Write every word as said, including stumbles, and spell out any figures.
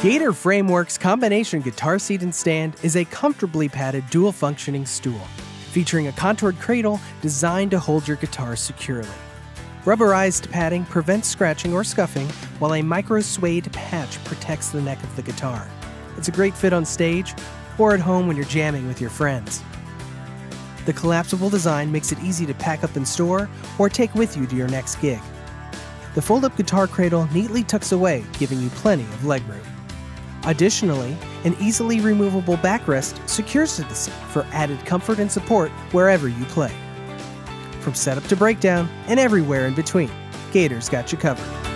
Gator Frameworks combination guitar seat and stand is a comfortably padded dual-functioning stool, featuring a contoured cradle designed to hold your guitar securely. Rubberized padding prevents scratching or scuffing, while a micro-suede patch protects the neck of the guitar. It's a great fit on stage or at home when you're jamming with your friends. The collapsible design makes it easy to pack up and store or take with you to your next gig. The fold-up guitar cradle neatly tucks away, giving you plenty of legroom. Additionally, an easily removable backrest secures to the seat for added comfort and support wherever you play. From setup to breakdown and everywhere in between, Gator's got you covered.